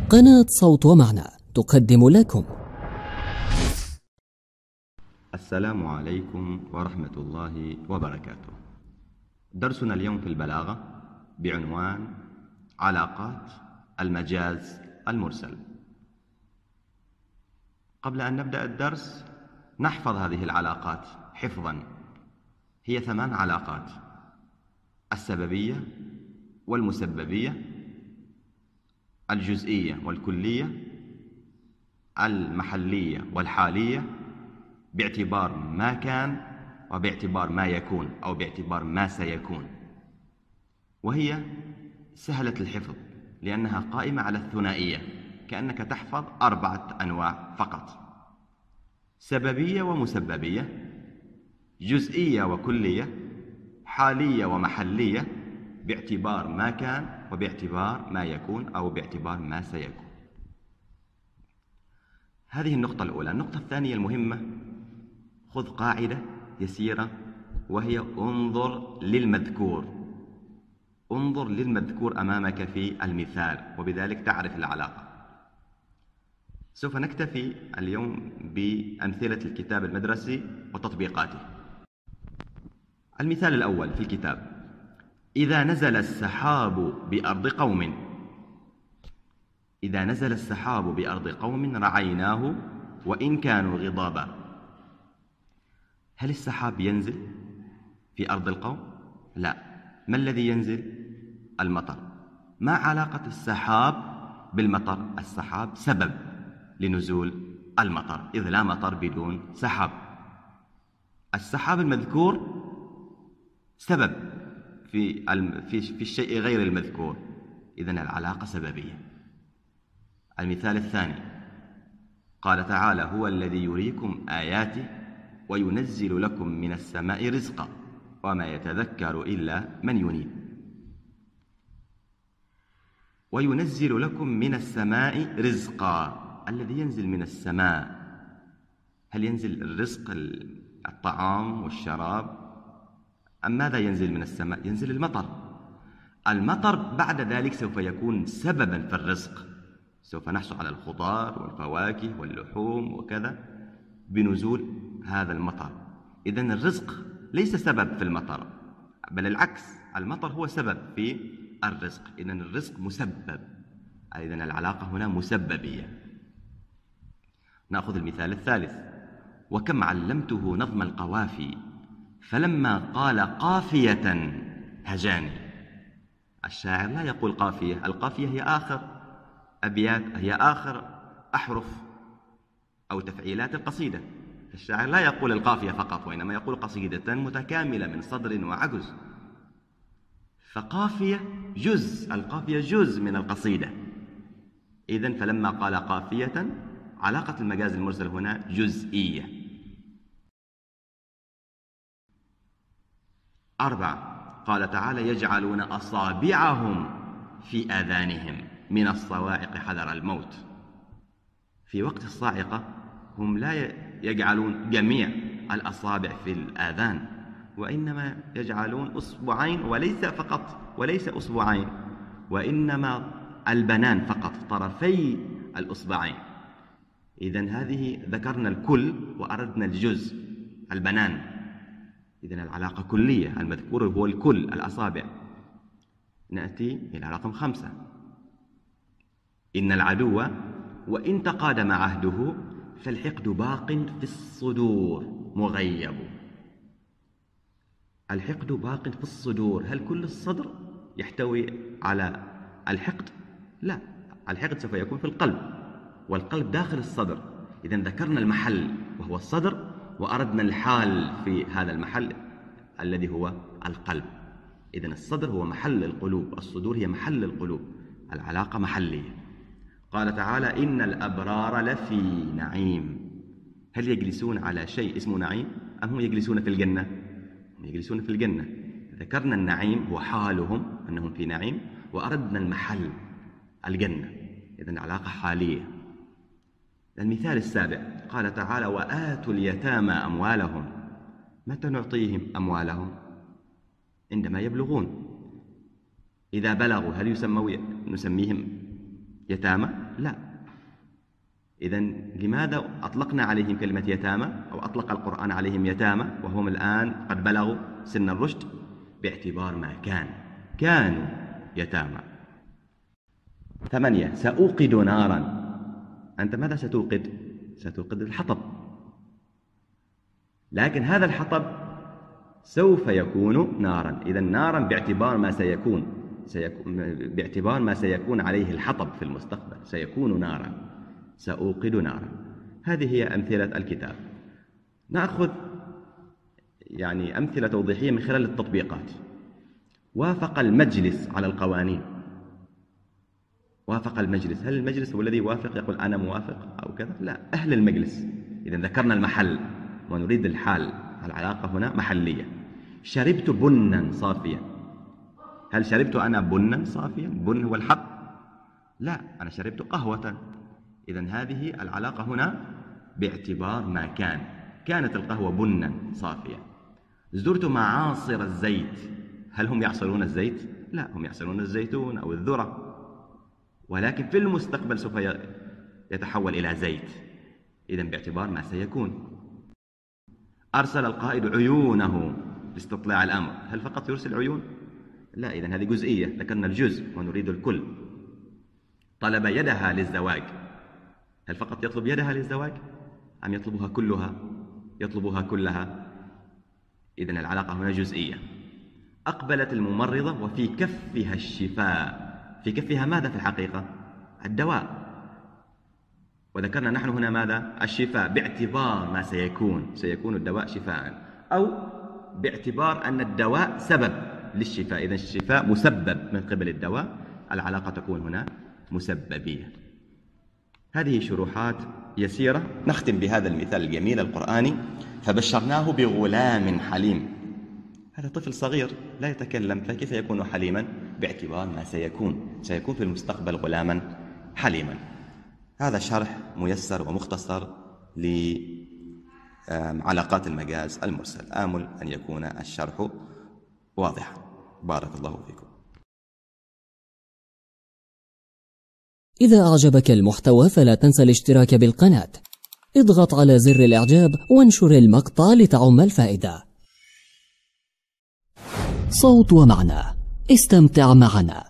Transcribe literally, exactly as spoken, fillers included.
قناة صوت ومعنى تقدم لكم. السلام عليكم ورحمة الله وبركاته. درسنا اليوم في البلاغة بعنوان علاقات المجاز المرسل. قبل أن نبدأ الدرس نحفظ هذه العلاقات حفظا. هي ثمان علاقات: السببية والمسببية، الجزئية والكلية، المحلية والحالية، باعتبار ما كان وباعتبار ما يكون أو باعتبار ما سيكون. وهي سهلة الحفظ لأنها قائمة على الثنائية، كأنك تحفظ أربعة أنواع فقط: سببية ومسببية، جزئية وكلية، حالية ومحلية، باعتبار ما كان وباعتبار ما يكون أو باعتبار ما سيكون. هذه النقطة الأولى. النقطة الثانية المهمة: خذ قاعدة يسيرة وهي انظر للمذكور. انظر للمذكور أمامك في المثال، وبذلك تعرف العلاقة. سوف نكتفي اليوم بأمثلة الكتاب المدرسي وتطبيقاته. المثال الأول في الكتاب: إذا نزل السحاب بأرض قوم. إذا نزل السحاب بأرض قوم رعيناه وإن كانوا غضابا. هل السحاب ينزل في أرض القوم؟ لا. ما الذي ينزل؟ المطر. ما علاقة السحاب بالمطر؟ السحاب سبب لنزول المطر، إذ لا مطر بدون سحاب. السحاب المذكور سبب في في الشيء غير المذكور، إذن العلاقة سببية. المثال الثاني: قال تعالى: هو الذي يريكم آياته وينزل لكم من السماء رزقا وما يتذكر إلا من ينيب. وينزل لكم من السماء رزقا. الذي ينزل من السماء، هل ينزل الرزق الطعام والشراب أم ماذا ينزل من السماء؟ ينزل المطر. المطر بعد ذلك سوف يكون سببا في الرزق، سوف نحصل على الخضار والفواكه واللحوم وكذا بنزول هذا المطر. إذن الرزق ليس سبب في المطر، بل العكس، المطر هو سبب في الرزق. إذن الرزق مسبب، إذن العلاقة هنا مسببية. نأخذ المثال الثالث: وكم علمته نظم القوافي فلما قال قافية هجاني. الشاعر لا يقول قافية، القافية هي آخر أبيات، هي آخر أحرف أو تفعيلات القصيدة. الشاعر لا يقول القافية فقط، وإنما يقول قصيدة متكاملة من صدر وعجز. فقافية جزء، القافية جزء من القصيدة. إذن فلما قال قافية، علاقة المجاز المرسل هنا جزئية. أربعة: قال تعالى: يجعلون أصابعهم في آذانهم من الصواعق حذر الموت. في وقت الصاعقة هم لا يجعلون جميع الأصابع في الآذان، وإنما يجعلون أصبعين، وليس فقط، وليس أصبعين، وإنما البنان فقط، طرفي الأصبعين. إذن هذه ذكرنا الكل وأردنا الجزء، البنان. إذن العلاقة كلية، المذكور هو الكل، الأصابع. نأتي إلى رقم خمسة: إن العدو وإن تقادم عهده فالحقد باق في الصدور مغيب. الحقد باق في الصدور، هل كل الصدر يحتوي على الحقد؟ لا، الحقد سوف يكون في القلب، والقلب داخل الصدر. إذن ذكرنا المحل وهو الصدر، وأردنا الحال في هذا المحل الذي هو القلب. إذن الصدر هو محل القلوب، الصدور هي محل القلوب، العلاقة محلية. قال تعالى: إن الأبرار لفي نعيم. هل يجلسون على شيء اسمه نعيم أم هم يجلسون في الجنة؟ هم يجلسون في الجنة. ذكرنا النعيم هو حالهم أنهم في نعيم، وأردنا المحل الجنة. إذن العلاقة حالية. المثال السابع: قال تعالى: وآتوا اليتامى أموالهم. متى نعطيهم أموالهم؟ عندما يبلغون. إذا بلغوا هل يسموا نسميهم يتامى؟ لا. إذن لماذا أطلقنا عليهم كلمة يتامى أو أطلق القرآن عليهم يتامى وهم الآن قد بلغوا سن الرشد؟ باعتبار ما كان، كانوا يتامى. ثمانية، سأوقد نارا. أنت ماذا ستوقد؟ ستوقد الحطب، لكن هذا الحطب سوف يكون نارا. إذن نارا باعتبار ما سيكون، سيكون باعتبار ما سيكون عليه الحطب في المستقبل، سيكون نارا. سأوقد نارا. هذه هي أمثلة الكتاب. نأخذ يعني أمثلة توضيحية من خلال التطبيقات. وافق المجلس على القوانين. وافق المجلس، هل المجلس هو الذي يوافق يقول أنا موافق أو كذا؟ لا، أهل المجلس. إذا ذكرنا المحل ونريد الحال، العلاقة هنا محلية. شربت بنا صافيا. هل شربت أنا بنا صافيا؟ بن هو الحب؟ لا، أنا شربت قهوة. إذن هذه العلاقة هنا باعتبار ما كان، كانت القهوة بنا صافيا. زرت معاصر الزيت. هل هم يعصرون الزيت؟ لا، هم يعصرون الزيتون أو الذرة، ولكن في المستقبل سوف يتحول إلى زيت. إذن باعتبار ما سيكون. أرسل القائد عيونه لاستطلاع الأمر. هل فقط يرسل عيون؟ لا، إذن هذه جزئية، ذكرنا الجزء ونريد الكل. طلب يدها للزواج. هل فقط يطلب يدها للزواج أم يطلبها كلها؟ يطلبها كلها. إذن العلاقة هنا جزئية. أقبلت الممرضة وفي كفها الشفاء. في كفها ماذا في الحقيقة؟ الدواء. وذكرنا نحن هنا ماذا؟ الشفاء باعتبار ما سيكون، سيكون الدواء شفاء، أو باعتبار أن الدواء سبب للشفاء. إذن الشفاء مسبب من قبل الدواء، العلاقة تكون هنا مسببية. هذه شروحات يسيرة. نختم بهذا المثال الجميل القرآني. فبشرناه بغلام حليم. هذا طفل صغير لا يتكلم، فكيف يكون حليما؟ باعتبار ما سيكون، سيكون في المستقبل غلاما حليما. هذا شرح ميسر ومختصر لعلاقات المجاز المرسل. آمل أن يكون الشرح واضحا. بارك الله فيكم. إذا أعجبك المحتوى فلا تنسى الاشتراك بالقناة. اضغط على زر الإعجاب وانشر المقطع لتعم الفائدة. صوت ومعنى، استمتع معنا.